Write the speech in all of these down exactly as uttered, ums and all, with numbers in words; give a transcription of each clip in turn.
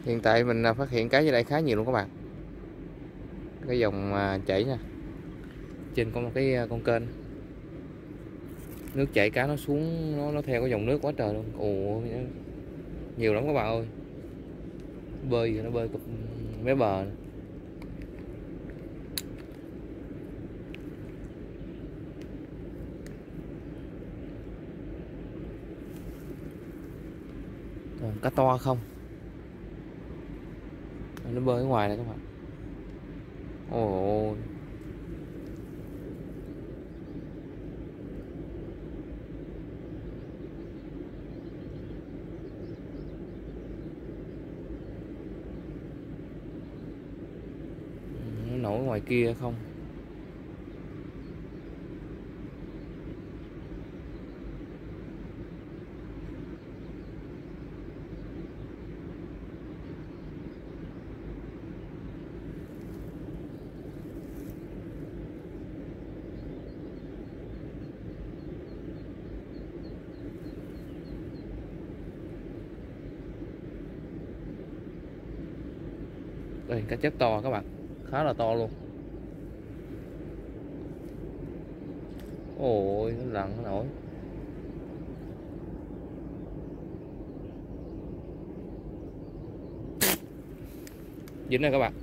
Hiện tại mình phát hiện cá dưới đây khá nhiều luôn các bạn. Cái dòng chảy nha, trên có một cái con kênh, nước chảy cá nó xuống, nó nó theo cái dòng nước quá trời luôn. Ồ, nhiều lắm các bạn ơi. Bơi nó bơi cục mé bờ này. Còn cá to không, nó bơi ở ngoài này các bạn. Ồ, nó nổi ngoài kia không. Đây, cá chép to các bạn, khá là to luôn. Ôi, nó lặn nó nổi. Dính này các bạn.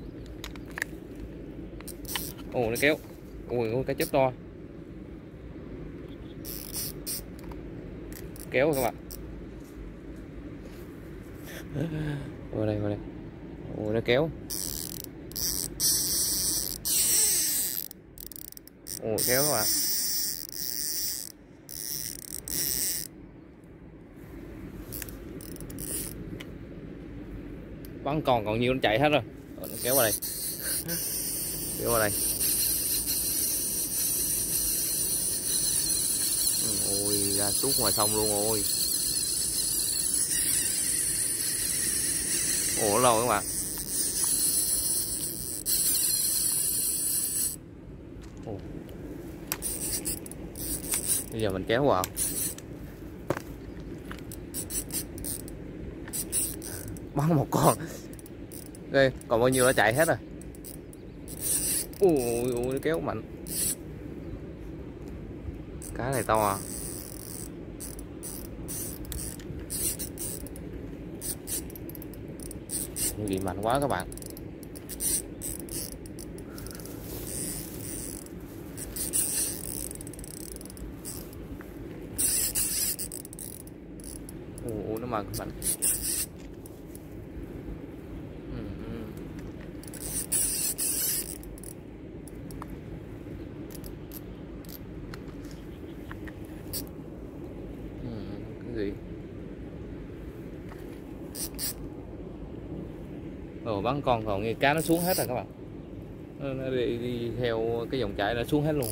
Ồ, nó kéo. Ôi, cá chép to. Kéo rồi các bạn. Vào đây, vào đây. Ôi, nó kéo. Ồ, kéo các bạn. Bắn còn còn nhiều nó chạy hết rồi. Rồi nó kéo vào đây. Kéo vào đây. Ôi, ra tuốt ngoài sông luôn rồi. Ồ, lâu các bạn. Ồ. Bây giờ mình kéo vào. Bắn một con. Đây, còn bao nhiêu nó chạy hết rồi. Ui, ui, nó kéo mạnh. Cá này to à. Như vậy mạnh quá các bạn. Ui, nó mạnh mạnh. Gì? Ồ, bắn con còn nghe cá nó xuống hết rồi các bạn. Nó đi, đi theo cái dòng chảy nó xuống hết luôn.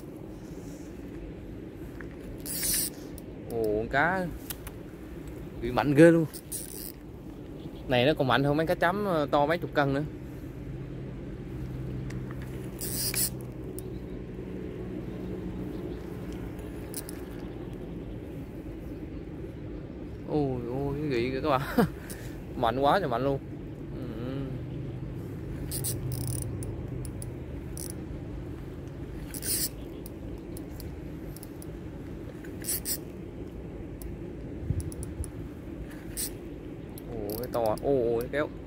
Ồ, cá bị mạnh ghê luôn. Này nó còn mạnh hơn mấy cá chấm to mấy chục cân nữa. Ôi ôi cái gì kìa các bạn. Mạnh quá trời mạnh luôn. Ừ. Ôi cái to. Ôi cái kéo.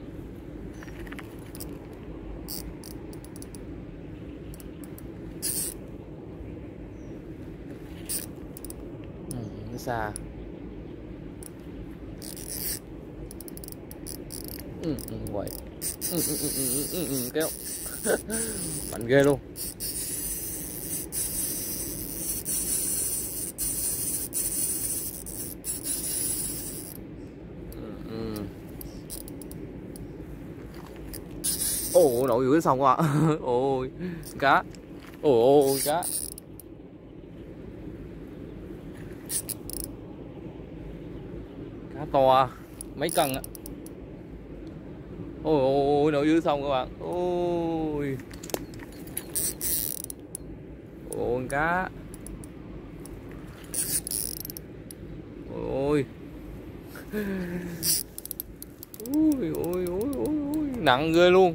Ừ, nó xa. Ừ, ừ, vậy. Ừ, ừ, ừ, ừ, ừ, ừ, kéo. Mạnh ghê luôn. Ừ, ừ. Ồ, nổi dưới sông quá. Ôi cá. Ồ cá. Cá to mấy cân á. Ôi ôi nổi dưới sông các bạn. Ôi ôi cá. Ôi Ui, ui, ui, ui, ui. Nặng ghê luôn.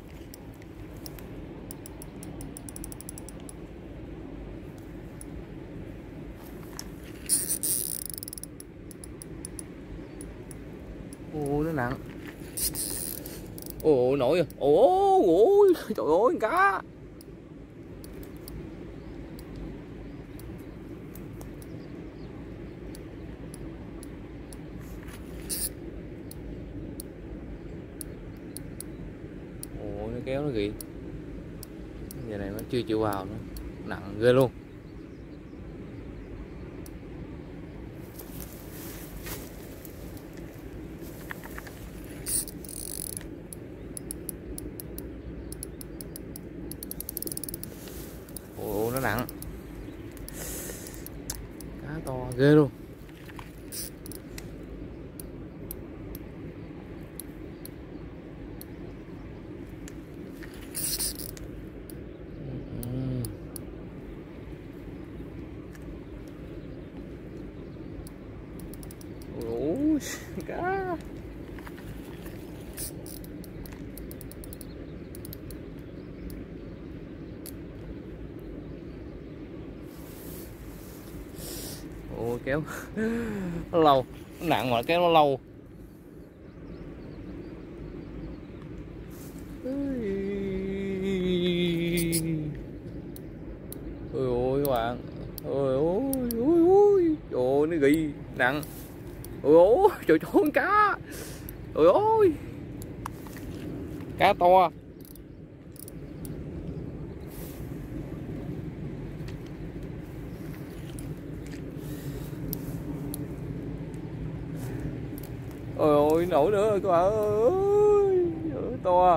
Ôi nó nặng. Ôi nổi rồi. Ôi ôi trời ơi cá. Ôi nó kéo nó kìa. Giờ này nó chưa chịu vào nữa. Nặng ghê luôn. Ồ nó nặng. Cá to ghê luôn. Ôi cá. Ôi kéo nó lâu, nó nặng mà kéo nó lâu. Ôi ôi các bạn. Ôi ôi ôi ôi. Trời nó ghi nặng. Ôi ôi trời ơi cá. Ôi ôi. Cá to. Ôi ôi nổi nữa rồi các bạn ơi. Trời to.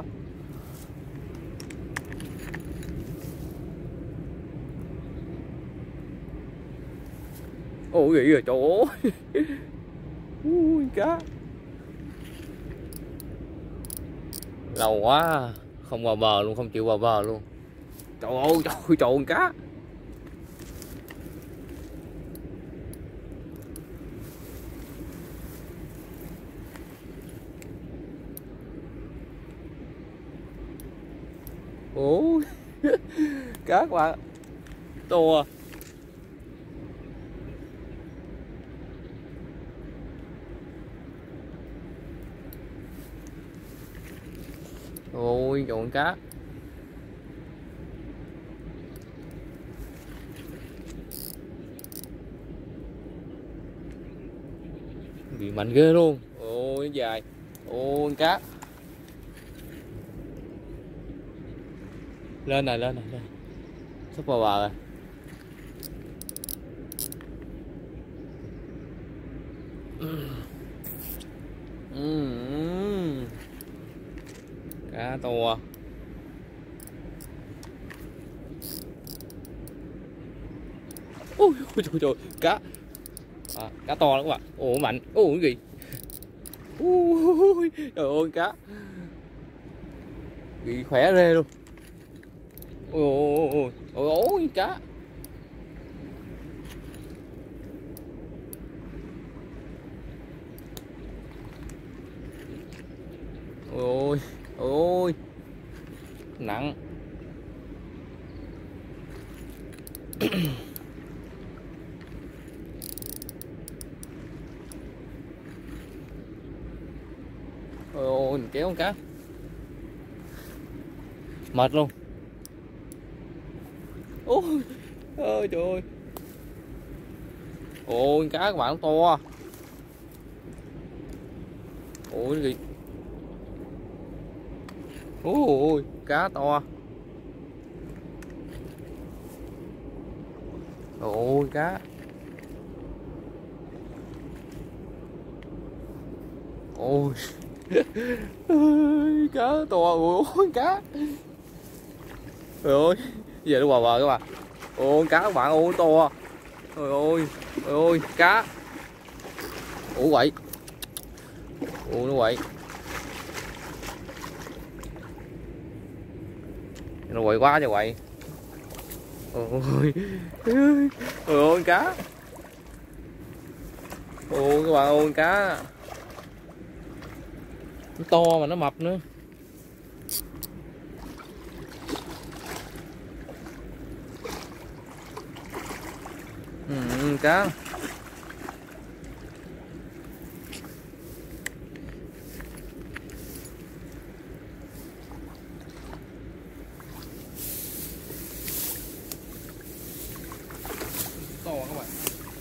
Ôi gì rồi trời ơi. Ui cá. Lâu quá không vào bờ luôn, không chịu vào bờ luôn. Trời ơi trời ơi trời ơi cá. Ôi cá các bạn to. Ôi trời cá. Bị mạnh ghê luôn. Ôi dài. Ôi cá. Lên này lên này lên. Sắp vào bờ rồi. Uhm. Cá to. Ôi trời trời cá. À, cá to lắm các bạn. Ồ mạnh. Ồ cái gì. Ôi trời ơi cá. Bị khỏe rê luôn. Ôi ôi ôi ôi ôi cá. Ôi ôi ôi nặng. Ôi ôi mình kéo con cá mệt luôn. Ôi ơi trời ơi. Ôi cá các bạn to. Ôi cái gì. Ôi cá to. Ôi cá. Ôi cá to. Ôi cá. Trời ơi giờ nó vào bờ các bạn. Ôi cá các bạn. Ôi to. Trời ơi. Trời ơi cá. Ủa quậy. Ủa nó quậy. Nó quậy quá trời quậy. Ôi ôi ôi cá. Ôi các bạn ơi cá. Nó to mà nó mập nữa. Ừ, cá to các bạn.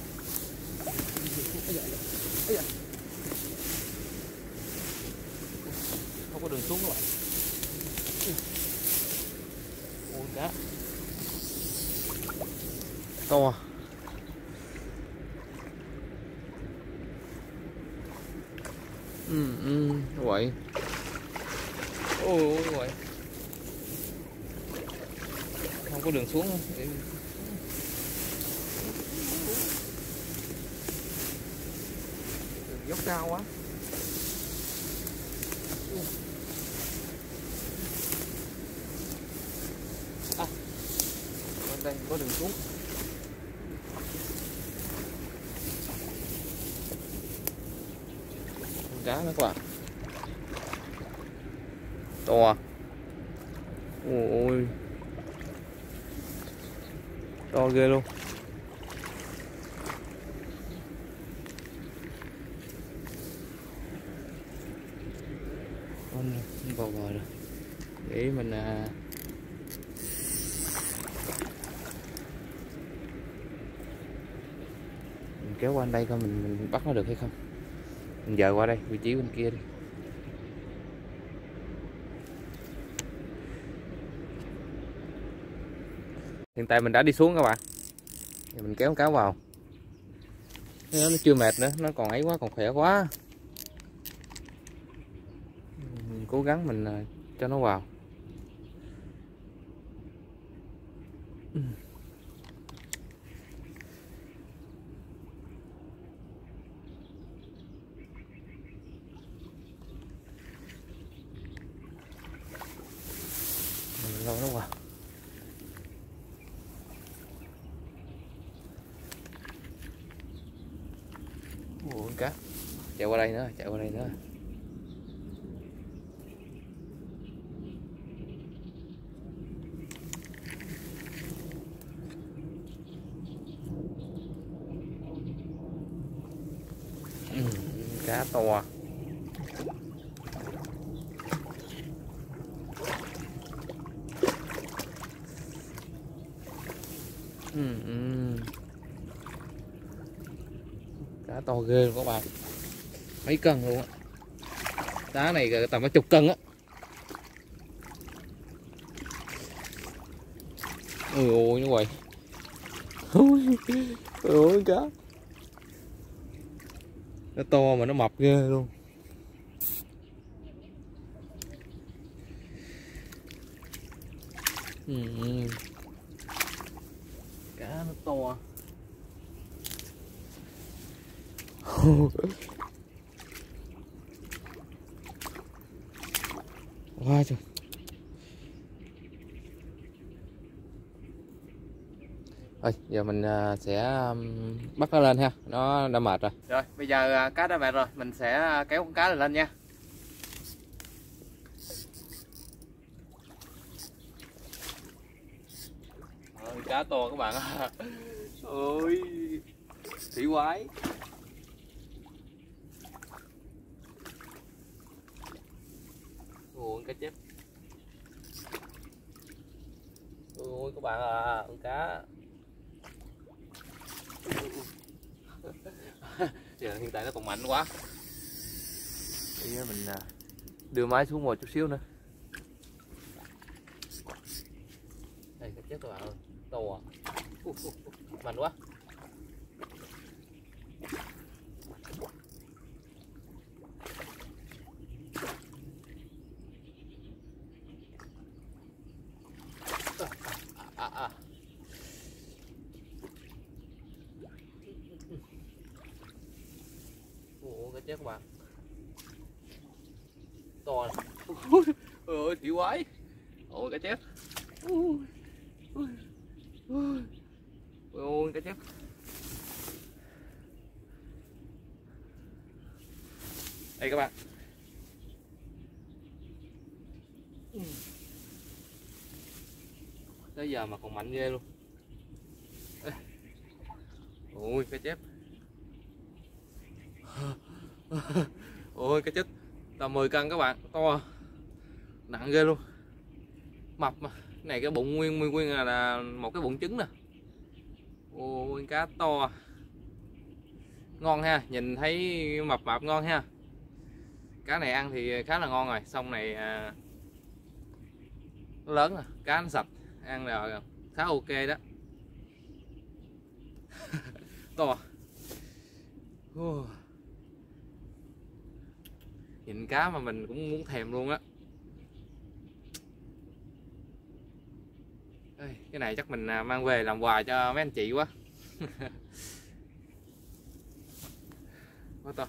Không có đường xuống các bạn. Ôi cá to. Ừ, ừ, vậy. Ôi ôi vậy. Không có đường xuống để... Đường dốc cao quá. À, bên đây có đường xuống. Cá nữa các bạn. To. Ôi to ghê luôn. Con vào bờ rồi để mình à... mình kéo qua đây coi mình, mình bắt nó được hay không. Mình dời qua đây vị trí bên kia đi. Hiện tại mình đã đi xuống các bạn. Thì mình kéo cá vào. Nó, nó chưa mệt nữa, nó còn ấy quá, còn khỏe quá. Mình cố gắng mình cho nó vào. Mình lâu nó vào. Ủa cá chạy qua đây nữa, chạy qua đây nữa. Ừ, cá to. Ừ, ừ. Cá to ghê luôn các bạn, mấy cân luôn á. Đá này tầm có chục cân á. Ôi ôi nó quậy. Ôi ôi cá nó to mà nó mập ghê luôn. Ừ. Cá nó to. Wow, trời. Thôi giờ mình sẽ bắt nó lên ha, nó đã mệt rồi. Rồi bây giờ cá đã mệt rồi, mình sẽ kéo con cá này lên nha. Ôi, cá to các bạn ạ. Ôi thủy quái. Ôi cá chép. Ôi các bạn à, con cá. Giờ hiện tại nó còn mạnh quá. Bây giờ mình đưa máy xuống một chút xíu nữa. Đây cá chép các bạn ơi, to à. Uh, uh, uh, mạnh quá. À, à. Ủa cá chép các bạn, to này. Ôi thủy quái. Ôi cá chép. Ôi ôi ôi, ôi cá chép. Đây các bạn, tới giờ mà còn mạnh ghê luôn. Ê. Ôi cá chép. Ôi cá chết tầm mười cân các bạn, to nặng ghê luôn, mập mà. Cái này cái bụng nguyên nguyên nguyên là, là một cái bụng trứng nè. Ôi cá to ngon ha, nhìn thấy mập mập ngon ha. Cá này ăn thì khá là ngon rồi, xong này à, nó lớn rồi, cá nó sạch, ăn là khá ok đó. To. uh. Nhìn cá mà mình cũng muốn thèm luôn á. Cái này chắc mình mang về làm quà cho mấy anh chị quá. Quá to.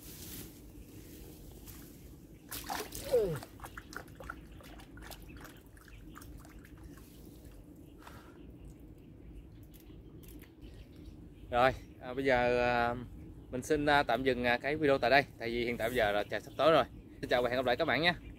Rồi à, bây giờ à, mình xin à, tạm dừng à, cái video tại đây, tại vì hiện tại bây giờ là trời sắp tối rồi. Xin chào và hẹn gặp lại các bạn nha.